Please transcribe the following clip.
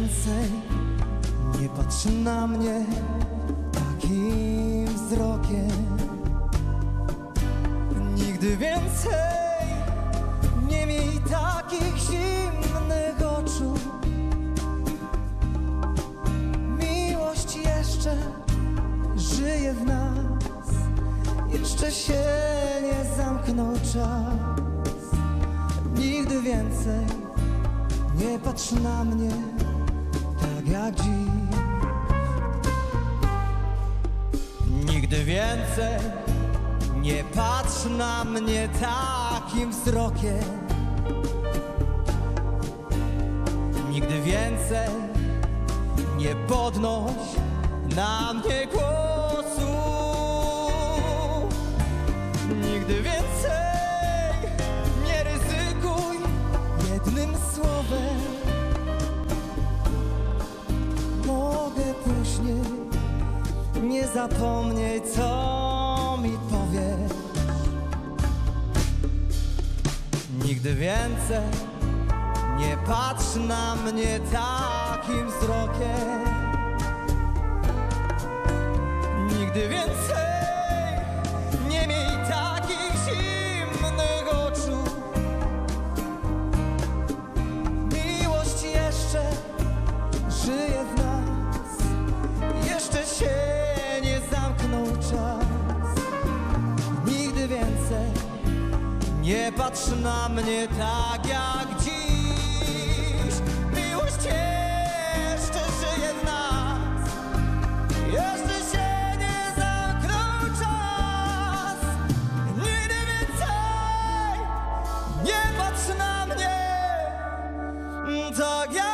więcej nie patrz na mnie takim wzrokiem. Nigdy więcej nie miej takich zimnych oczu. Miłość jeszcze żyje w nas, jeszcze się nie zamknął czas. Nigdy więcej nie patrz na mnie tak jak dziś. Nigdy więcej nie patrz na mnie takim wzrokiem. Nigdy więcej nie podnoś na mnie głosu. Nigdy więcej nie ryzykuj jednym słowem. Mogę później, nie zapomnij, co mi powiesz. Nigdy więcej nie patrz na mnie takim wzrokiem. Nigdy więcej nie miej takich zimnych oczu. Miłość jeszcze żyje w nas, jeszcze się nie zamknął czas. Nigdy więcej nie patrz na mnie tak jak dziś. Miłość jeszcze żyje w nas, jeszcze się nie zamknął czas. Nigdy więcej nie patrz na mnie tak jak